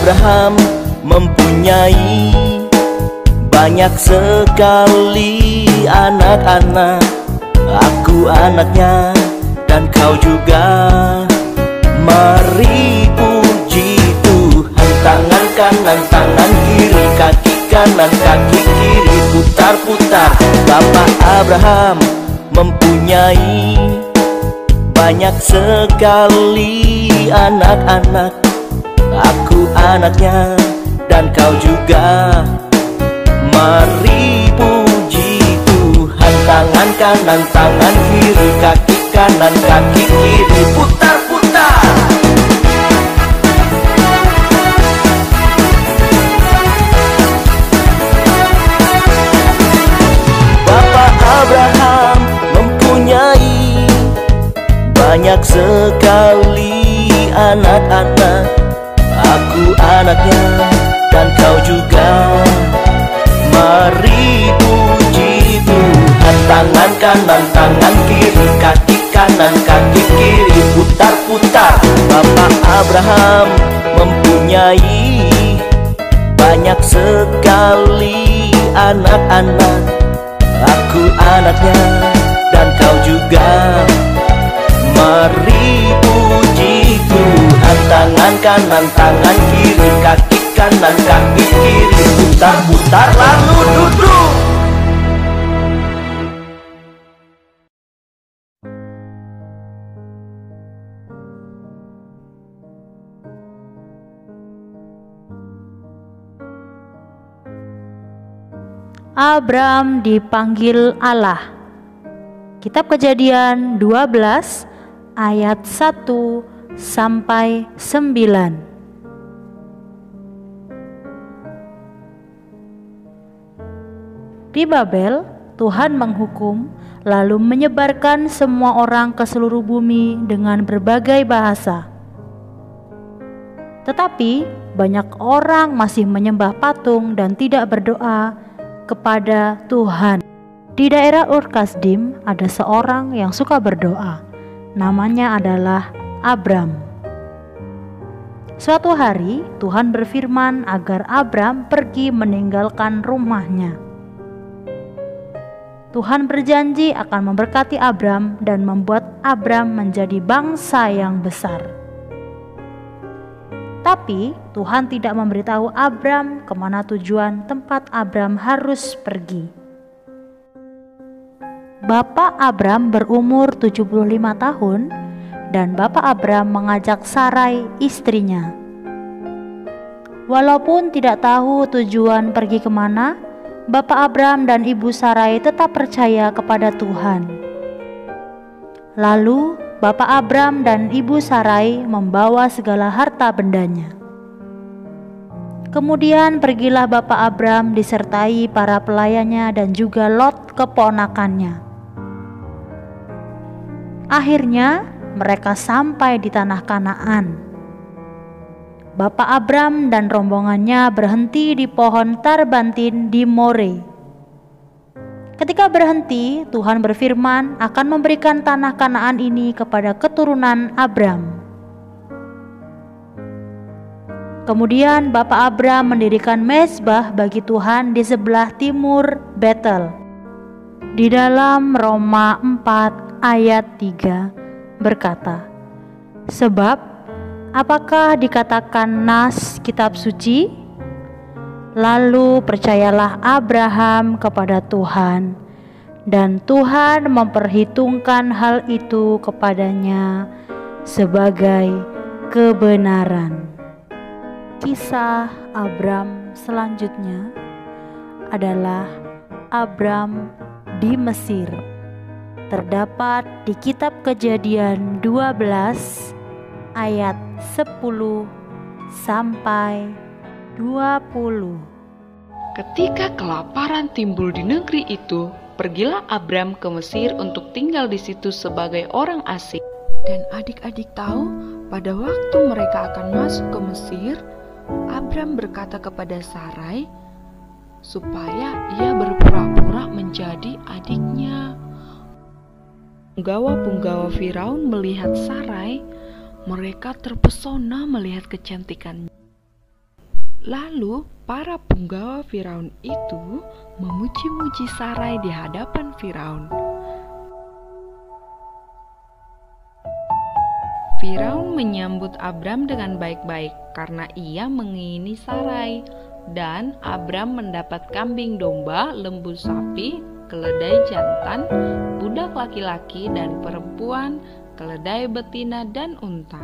Abraham mempunyai banyak sekali anak-anak. Aku anaknya dan kau juga. Mari puji Tuhan. Tangan kanan, tangan kiri, kaki kanan, kaki kiri, putar-putar. Bapak Abraham mempunyai banyak sekali anak-anak. Aku anaknya dan kau juga. Mari puji Tuhan. Tangan kanan, tangan kiri, kaki kanan, kaki kiri, putar-putar. Bapak Abraham mempunyai banyak sekali anak-anak. Aku anaknya dan kau juga. Mari puji Tuhan. Tangan kanan, tangan kiri, kaki kanan, kaki kiri, putar-putar. Bapak Abraham mempunyai banyak sekali anak-anak. Aku anaknya dan kau juga. Mari puji Tuhan. Tangan kanan, tangan kiri, kaki kanan, kaki kiri, putar-putar lalu duduk. Abram dipanggil Allah. Kitab Kejadian 12 ayat 1 sampai 9. Di Babel, Tuhan menghukum lalu menyebarkan semua orang ke seluruh bumi dengan berbagai bahasa. Tetapi banyak orang masih menyembah patung dan tidak berdoa kepada Tuhan. Di daerah Ur-Kasdim ada seorang yang suka berdoa. Namanya adalah Abram. Suatu hari Tuhan berfirman agar Abram pergi meninggalkan rumahnya. Tuhan berjanji akan memberkati Abram dan membuat Abram menjadi bangsa yang besar. Tapi Tuhan tidak memberitahu Abram kemana tujuan tempat Abram harus pergi. Bapak Abram berumur 75 tahun dan Bapak Abram mengajak Sarai istrinya. Walaupun tidak tahu tujuan pergi kemana, Bapak Abram dan Ibu Sarai tetap percaya kepada Tuhan. Lalu Bapak Abram dan Ibu Sarai membawa segala harta bendanya. Kemudian pergilah Bapak Abram disertai para pelayannya dan juga Lot keponakannya. Akhirnya mereka sampai di tanah Kanaan. Bapak Abram dan rombongannya berhenti di pohon tarbantin di More. Ketika berhenti, Tuhan berfirman akan memberikan tanah Kanaan ini kepada keturunan Abram. Kemudian Bapak Abram mendirikan mezbah bagi Tuhan di sebelah timur Betel. Di dalam Roma 4 ayat 3 berkata, "Sebab apakah dikatakan nas kitab suci? Lalu percayalah Abraham kepada Tuhan, dan Tuhan memperhitungkan hal itu kepadanya sebagai kebenaran." Kisah Abram selanjutnya adalah Abram di Mesir. Terdapat di kitab Kejadian 12 ayat 10 sampai 20. Ketika kelaparan timbul di negeri itu, pergilah Abram ke Mesir untuk tinggal di situ sebagai orang asing. Dan adik-adik tahu, pada waktu mereka akan masuk ke Mesir, Abram berkata kepada Sarai supaya ia berpura-pura menjadi adiknya. Punggawa-punggawa Firaun melihat Sarai, mereka terpesona melihat kecantikannya. Lalu para punggawa Firaun itu memuji-muji Sarai di hadapan Firaun. Firaun menyambut Abram dengan baik-baik karena ia mengingini Sarai, dan Abram mendapat kambing domba, lembu sapi, keledai jantan, budak laki-laki dan perempuan, keledai betina dan unta.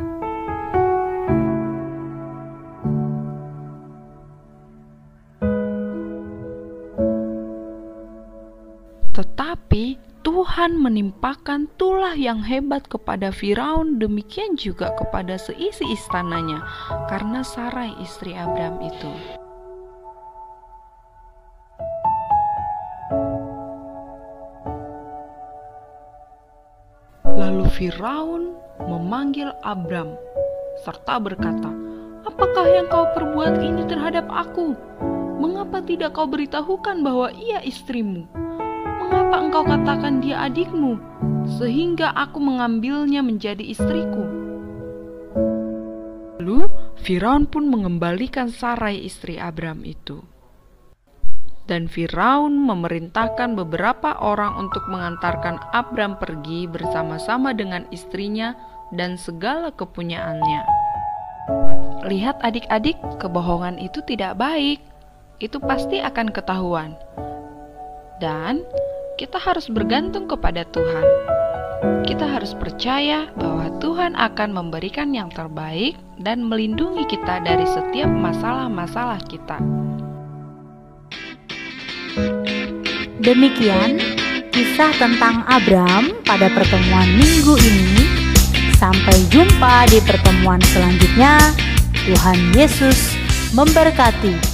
Tetapi Tuhan menimpakan tulah yang hebat kepada Firaun, demikian juga kepada seisi istananya, karena Sarai istri Abram itu. Lalu Firaun memanggil Abram serta berkata, "Apakah yang kau perbuat ini terhadap aku? Mengapa tidak kau beritahukan bahwa ia istrimu? Mengapa engkau katakan dia adikmu, sehingga aku mengambilnya menjadi istriku?" Lalu Firaun pun mengembalikan Sarai istri Abram itu. Dan Firaun memerintahkan beberapa orang untuk mengantarkan Abram pergi bersama-sama dengan istrinya dan segala kepunyaannya. Lihat adik-adik, kebohongan itu tidak baik. Itu pasti akan ketahuan. Dan kita harus bergantung kepada Tuhan. Kita harus percaya bahwa Tuhan akan memberikan yang terbaik dan melindungi kita dari setiap masalah-masalah kita. Demikian kisah tentang Abram pada pertemuan minggu ini. Sampai jumpa di pertemuan selanjutnya. Tuhan Yesus memberkati.